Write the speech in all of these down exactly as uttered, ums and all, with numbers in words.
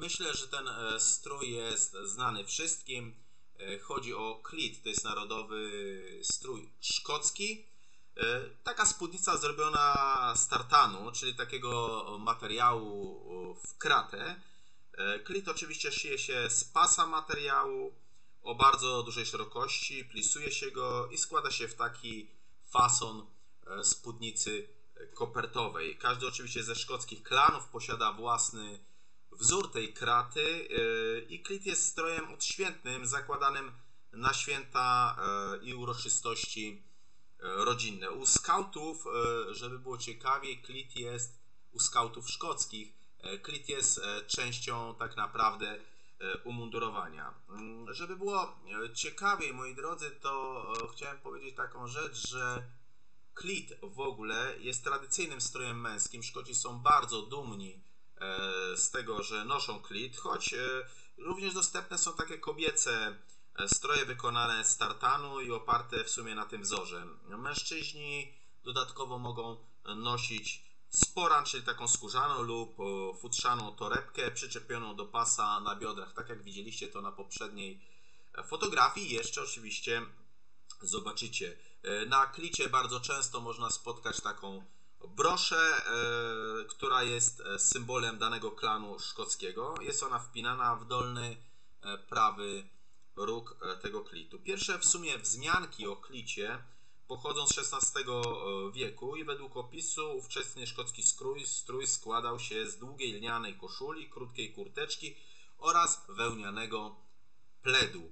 Myślę, że ten strój jest znany wszystkim. Chodzi o Cleat, to jest narodowy strój szkocki. Taka spódnica zrobiona z tartanu, czyli takiego materiału w kratę. Cleat oczywiście szyje się z pasa materiału o bardzo dużej szerokości, plisuje się go i składa się w taki fason spódnicy kopertowej. Każdy oczywiście ze szkockich klanów posiada własny wzór tej kraty i Cleat jest strojem odświętnym, zakładanym na święta i uroczystości rodzinne. U skautów, żeby było ciekawiej, Cleat jest u skautów szkockich. Cleat jest częścią tak naprawdę umundurowania. Żeby było ciekawiej, moi drodzy, to chciałem powiedzieć taką rzecz, że Cleat w ogóle jest tradycyjnym strojem męskim. Szkoci są bardzo dumni z tego, że noszą Cleat, choć również dostępne są takie kobiece stroje wykonane z tartanu i oparte w sumie na tym wzorze. Mężczyźni dodatkowo mogą nosić sporan, czyli taką skórzaną lub futrzaną torebkę przyczepioną do pasa na biodrach, tak jak widzieliście to na poprzedniej fotografii. Jeszcze oczywiście zobaczycie. Na Cleacie bardzo często można spotkać taką broszę, która jest symbolem danego klanu szkockiego. Jest ona wpinana w dolny prawy róg tego Cleatu. Pierwsze w sumie wzmianki o Cleacie pochodzą z szesnastego wieku i według opisu ówczesny szkocki strój, strój składał się z długiej lnianej koszuli, krótkiej kurteczki oraz wełnianego pledu.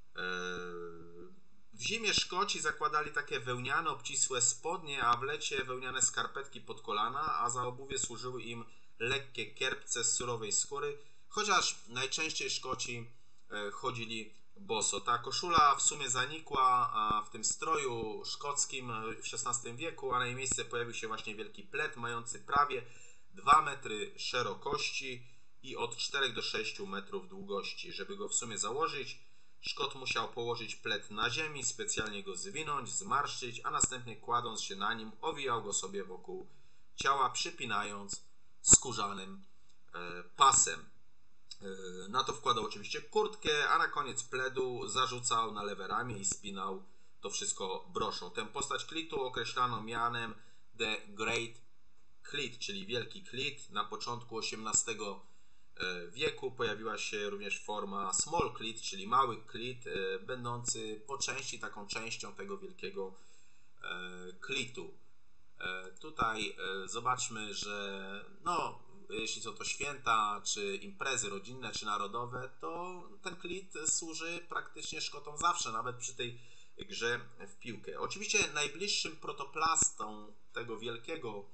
W zimie Szkoci zakładali takie wełniane, obcisłe spodnie, a w lecie wełniane skarpetki pod kolana, a za obuwie służyły im lekkie kierpce z surowej skóry, chociaż najczęściej Szkoci chodzili boso. Ta koszula w sumie zanikła w tym stroju szkockim w szesnastym wieku, a na jej miejsce pojawił się właśnie wielki plet mający prawie dwa metry szerokości i od czterech do sześciu metrów długości. Żeby go w sumie założyć, Szkot musiał położyć plet na ziemi, specjalnie go zwinąć, zmarszczyć, a następnie kładąc się na nim owijał go sobie wokół ciała, przypinając skórzanym pasem. Na to wkładał oczywiście kurtkę, a na koniec pledu zarzucał na lewe ramię i spinał to wszystko broszą. Tę postać Cleatu określano mianem The Great Cleat, czyli Wielki Cleat. Na początku osiemnastego wieku pojawiła się również forma Small Cleat, czyli mały Cleat, będący po części taką częścią tego wielkiego Cleatu. Tutaj zobaczmy, że no, jeśli są to święta, czy imprezy rodzinne, czy narodowe, to ten Cleat służy praktycznie Szkotom zawsze, nawet przy tej grze w piłkę. Oczywiście najbliższym protoplastą tego wielkiego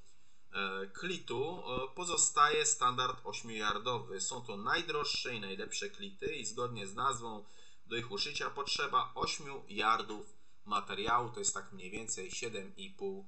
Cleatu pozostaje standard ośmiojardowy. Są to najdroższe i najlepsze Cleaty i zgodnie z nazwą do ich uszycia potrzeba ośmiu yardów materiału, to jest tak mniej więcej siedem i pół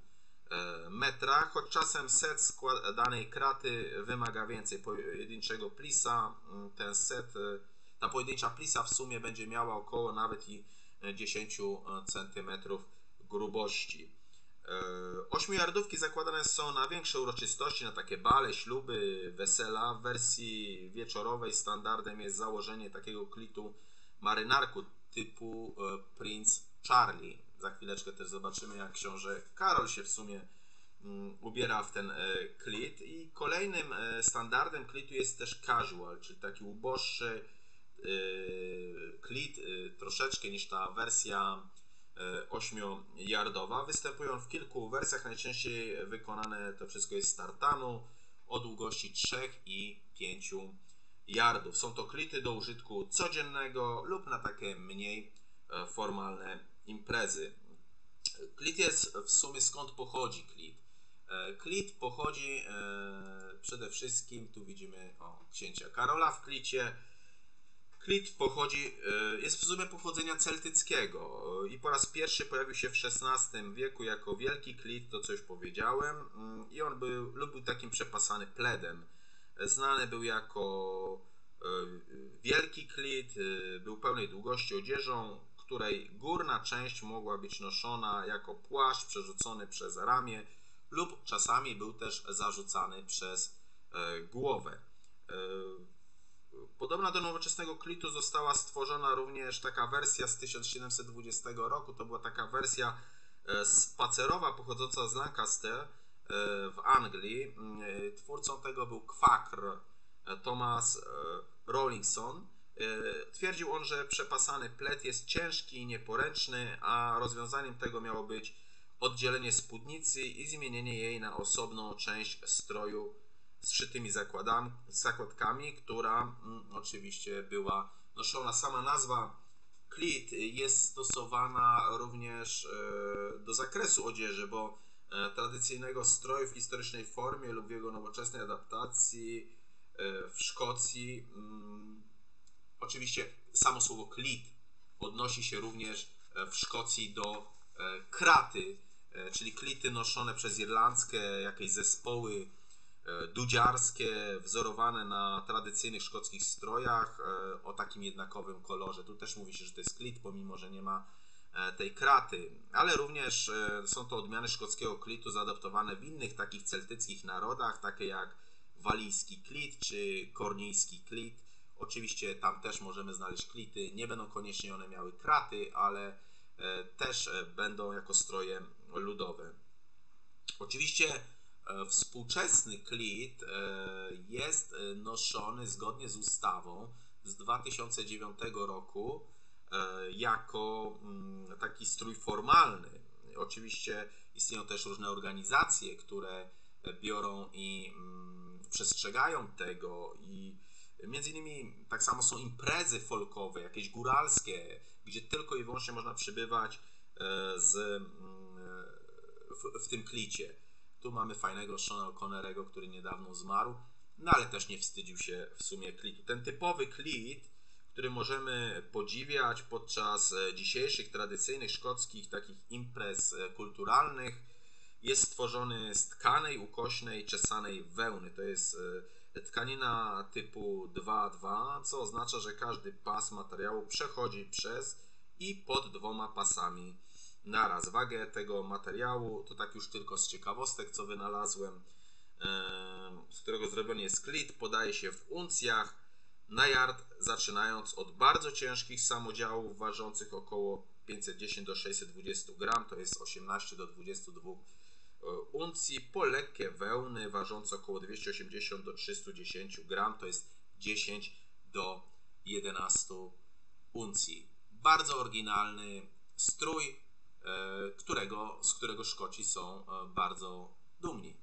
metra, choć czasem set składanej kraty wymaga więcej pojedynczego plisa. Ten set, ta pojedyncza plisa w sumie będzie miała około nawet i dziesięć centymetrów grubości. Ośmiojardówki zakładane są na większe uroczystości, na takie bale, śluby, wesela. W wersji wieczorowej standardem jest założenie takiego Cleatu marynarku typu Prince Charlie. Za chwileczkę też zobaczymy, jak książę Karol się w sumie ubiera w ten Cleat. I kolejnym standardem Cleatu jest też casual, czyli taki uboższy Cleat, troszeczkę niż ta wersja ośmiojardowa. Występują w kilku wersjach, najczęściej wykonane to wszystko jest z tartanu o długości trzech i pięciu yardów. Są to Cleaty do użytku codziennego lub na takie mniej formalne imprezy. Cleat jest w sumie skąd pochodzi Cleat? Cleat pochodzi przede wszystkim, tu widzimy o, księcia Karola w Cleacie. Cleat pochodzi, jest w sumie pochodzenia celtyckiego i po raz pierwszy pojawił się w szesnastym wieku jako wielki Cleat, to co już powiedziałem, i on był, lub był takim przepasany pledem. Znany był jako wielki Cleat, był pełnej długości odzieżą, której górna część mogła być noszona jako płaszcz przerzucony przez ramię lub czasami był też zarzucany przez głowę. Podobna do nowoczesnego klitu została stworzona również taka wersja z tysiąc siedemset dwudziestego roku. To była taka wersja spacerowa pochodząca z Lancaster w Anglii. Twórcą tego był kwakr Thomas Rawlinson. Twierdził on, że przepasany plet jest ciężki i nieporęczny, a rozwiązaniem tego miało być oddzielenie spódnicy i zmienienie jej na osobną część stroju z szytymi zakładkami, która mm, oczywiście była noszona. Sama nazwa klit jest stosowana również e, do zakresu odzieży, bo e, tradycyjnego stroju w historycznej formie lub w jego nowoczesnej adaptacji e, w Szkocji mm, oczywiście samo słowo klit odnosi się również w Szkocji do e, kraty, e, czyli klity noszone przez irlandzkie jakieś zespoły dudziarskie, wzorowane na tradycyjnych szkockich strojach o takim jednakowym kolorze. Tu też mówi się, że to jest klit, pomimo że nie ma tej kraty, ale również są to odmiany szkockiego klitu zaadaptowane w innych takich celtyckich narodach, takie jak walijski klit czy kornijski klit. Oczywiście tam też możemy znaleźć klity, nie będą koniecznie one miały kraty, ale też będą jako stroje ludowe. Oczywiście współczesny klit jest noszony zgodnie z ustawą z dwa tysiące dziewiątego roku jako taki strój formalny. Oczywiście istnieją też różne organizacje, które biorą i przestrzegają tego i między innymi tak samo są imprezy folkowe, jakieś góralskie, gdzie tylko i wyłącznie można przebywać z, w, w tym klicie. Tu mamy fajnego Seana O'Connerego, który niedawno zmarł, no ale też nie wstydził się w sumie klitu. Ten typowy klit, który możemy podziwiać podczas dzisiejszych tradycyjnych szkockich takich imprez kulturalnych, jest stworzony z tkanej, ukośnej, czesanej wełny. To jest tkanina typu dwa dwa, co oznacza, że każdy pas materiału przechodzi przez i pod dwoma pasami naraz. Wagę tego materiału, to tak już tylko z ciekawostek, co wynalazłem, z którego zrobiony jest klit, podaje się w uncjach na yard, zaczynając od bardzo ciężkich samodziałów ważących około pięćset dziesięć do sześćset dwadzieścia gram, to jest osiemnaście do dwudziestu dwóch uncji, po lekkie wełny ważące około dwieście osiemdziesiąt do trzystu dziesięciu gram, to jest dziesięć do jedenastu uncji. Bardzo oryginalny strój, którego, z którego Szkoci są bardzo dumni.